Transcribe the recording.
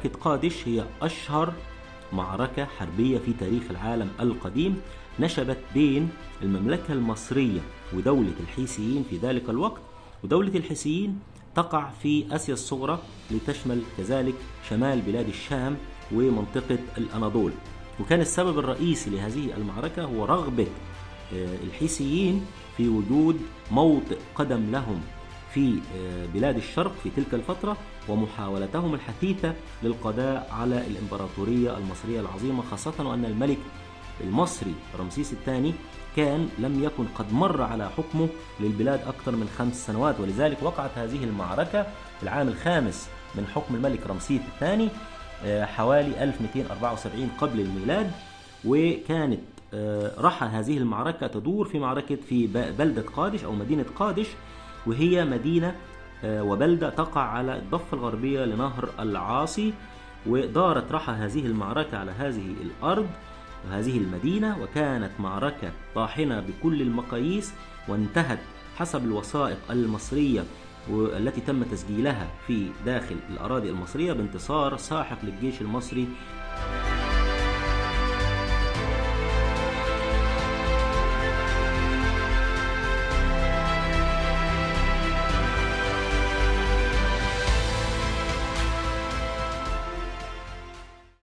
معركة قادش هي أشهر معركة حربية في تاريخ العالم القديم، نشبت بين المملكة المصرية ودولة الحيثيين في ذلك الوقت. ودولة الحيثيين تقع في آسيا الصغرى، لتشمل كذلك شمال بلاد الشام ومنطقة الأناضول. وكان السبب الرئيسي لهذه المعركة هو رغبة الحيثيين في وجود موطئ قدم لهم في بلاد الشرق في تلك الفترة، ومحاولتهم الحثيثة للقضاء على الإمبراطورية المصرية العظيمة، خاصة وأن الملك المصري رمسيس الثاني لم يكن قد مر على حكمه للبلاد أكثر من 5 سنوات. ولذلك وقعت هذه المعركة في العام الخامس من حكم الملك رمسيس الثاني حوالي 1274 قبل الميلاد. وكانت رحى هذه المعركة تدور في بلدة قادش أو مدينة قادش، وهي مدينة وبلدة تقع على الضفة الغربية لنهر العاصي. ودارت رحى هذه المعركة على هذه الأرض وهذه المدينة، وكانت معركة طاحنة بكل المقاييس، وانتهت حسب الوثائق المصرية والتي تم تسجيلها في داخل الأراضي المصرية بانتصار ساحق للجيش المصري